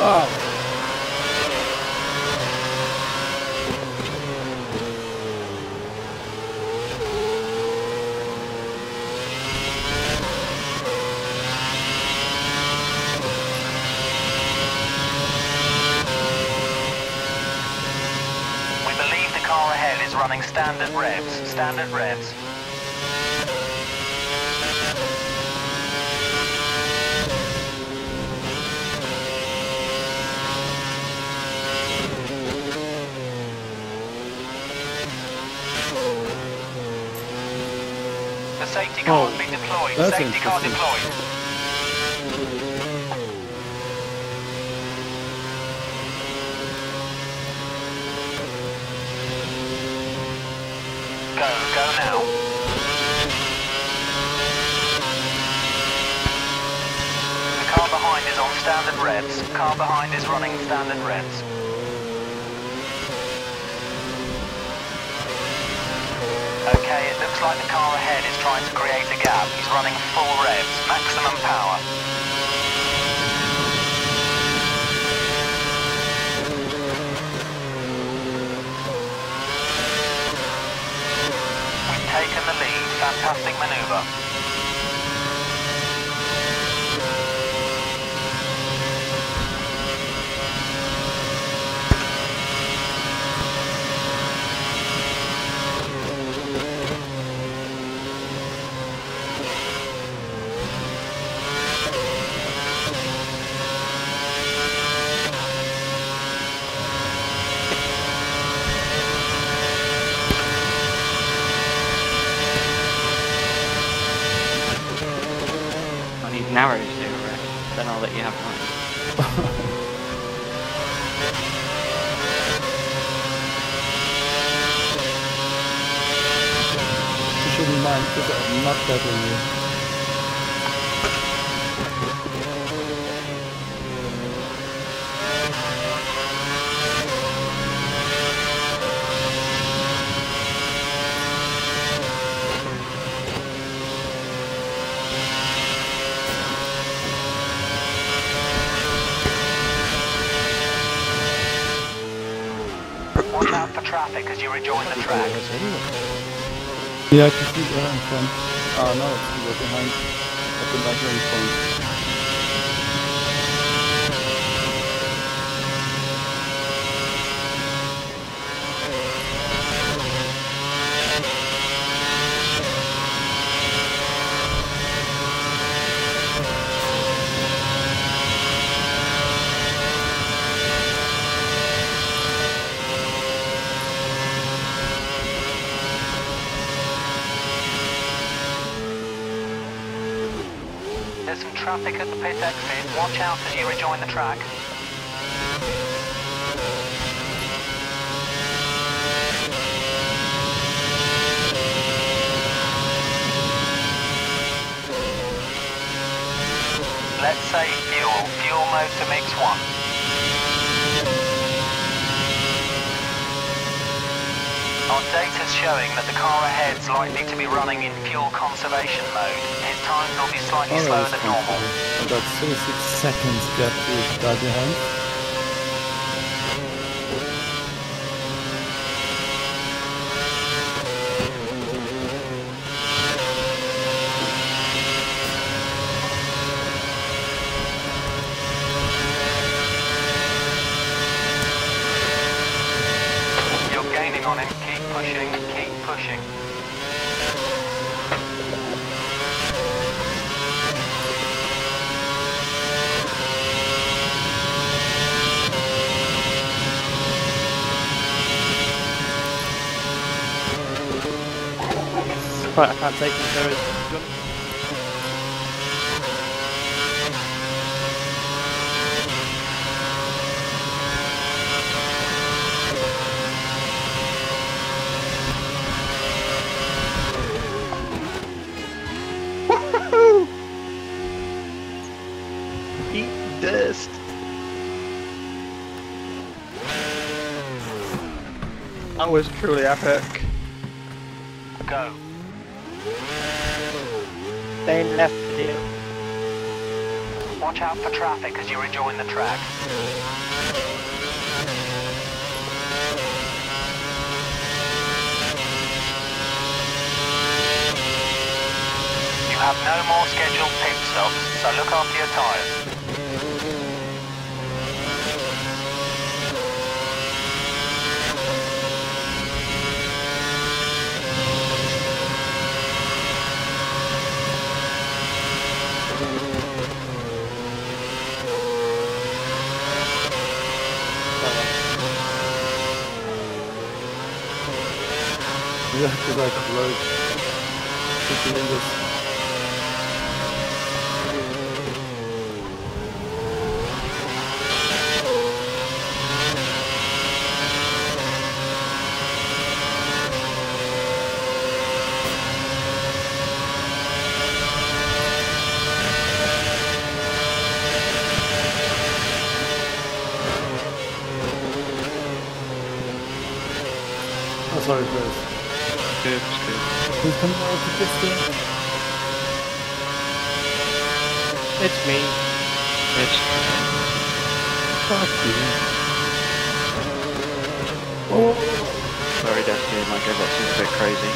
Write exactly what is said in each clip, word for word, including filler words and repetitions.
Oh. Running standard revs, standard revs. The safety car has been deployed, safety car deployed. Go, go now. The car behind is on standard revs. Car behind is running standard revs. Okay, it looks like the car ahead is trying to create a gap. He's running full revs, maximum power. Taken the lead, fantastic manoeuvre. Narrows do a rest, then I'll let you have mine. You shouldn't mind because I'm not better you. Watch out for traffic as you rejoin the track. Yeah, I can see where I'm from. Ah, no, it's people behind. At the measuring point. There's some traffic at the pit exit. Watch out as you rejoin the track. Let's say fuel. Fuel mode to mix one. Our data's showing that the car ahead's likely to be running in fuel conservation mode. His times will be slightly Oh, slower than normal. About thirty-six seconds gap to the guy behind. You're gaining on him. Keep pushing. Keep pushing. Right, I can't take it, there is jump. Woohoo! Eat dust. That was truly epic. Go. Staying left for you. Watch out for traffic as you rejoin the track. You have no more scheduled pit stops, so look after your tyres. Yeah, because I closed the windows. Oh, sorry, Chris. Good, good. Who's coming out of the pit? It's me. It's Fuck you. Oh! sorry, Destiny, my gearbox is a bit crazy.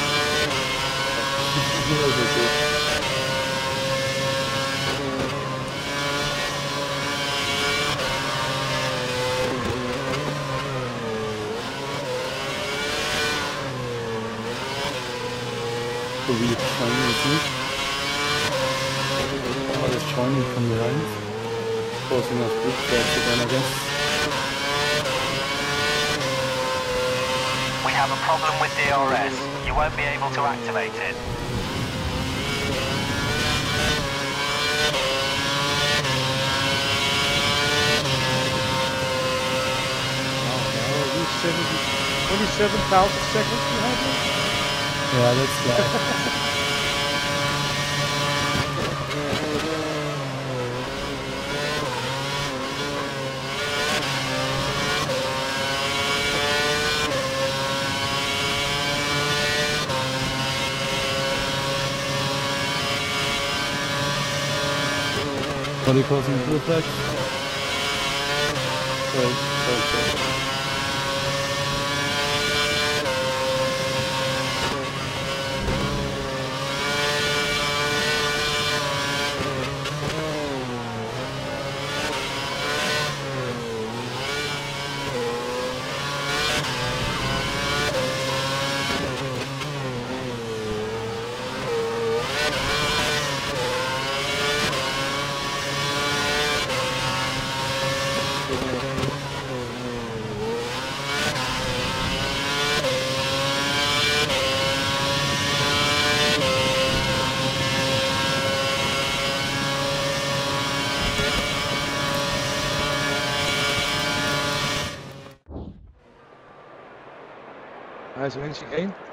So wie joinen jetzt nicht. Aber das Joinen kommen wir rein. Crossing of grid, that's again, I guess. We have a problem with D R S. You won't be able to activate it. twenty-seven thousand seconds behind me? Yeah, that's bad. Body crossing blue flag. Sorry, sorry, sorry. Also wenn ich ihn